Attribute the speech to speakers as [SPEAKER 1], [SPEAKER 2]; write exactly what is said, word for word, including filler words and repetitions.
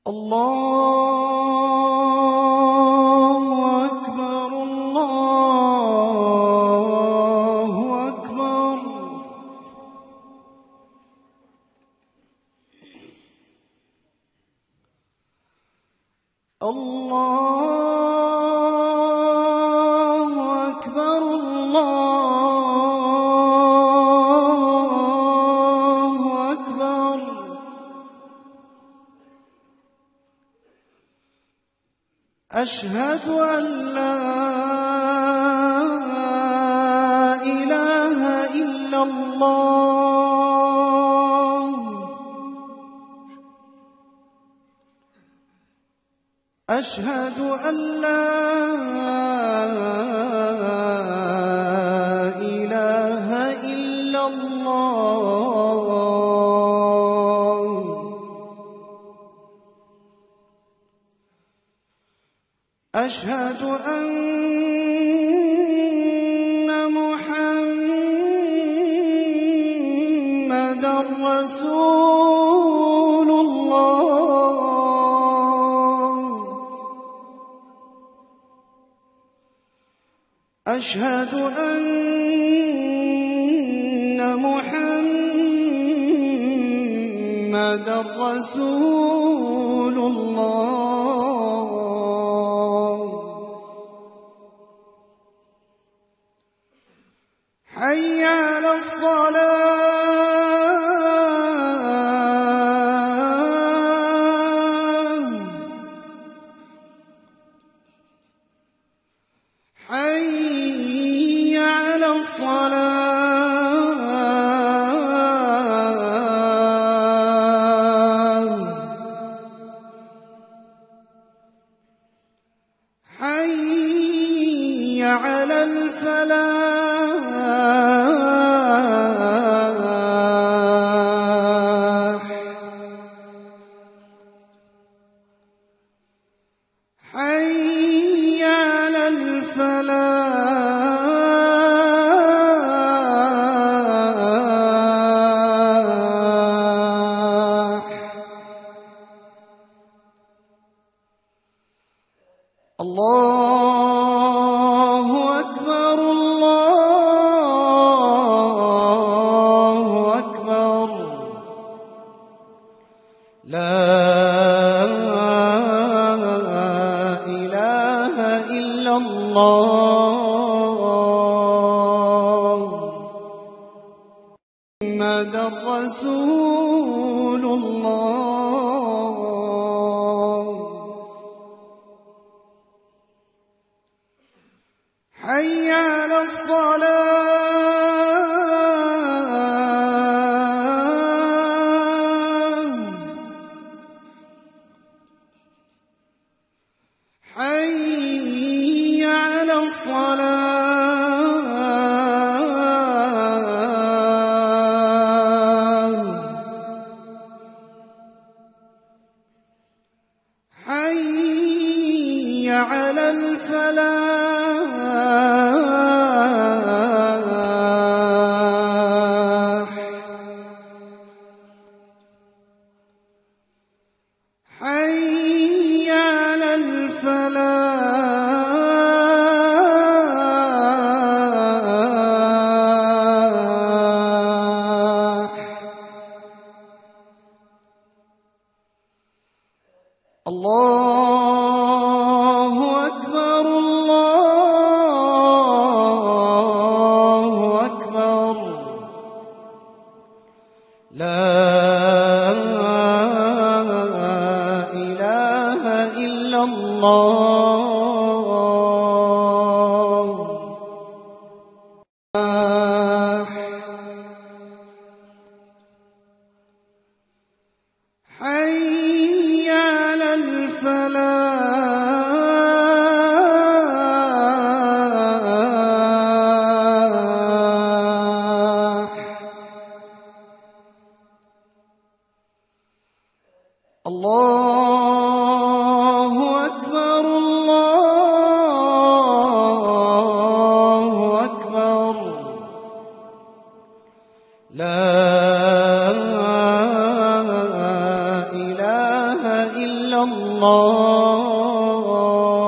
[SPEAKER 1] الله أكبر الله أكبر الله أكبر الله أكبر أشهد أن لا إله إلا الله أشهد أن لا إله إلا الله أشهد أن محمدًا رسول الله أشهد أن محمدًا رسول الله حي على الصلاة حي على الصلاة حي على الفلاح حي على الفلاح الله أكبر الله أكبر لا إله إلا الله محمدًا رسول الله حي على الصلاة حي على الصلاة حي على الفلاح حي على الفلاح الله أكبر الله أكبر لا إله إلا الله حي على الفلاح الله أكبر الله أكبر لا إله إلا إلا الله.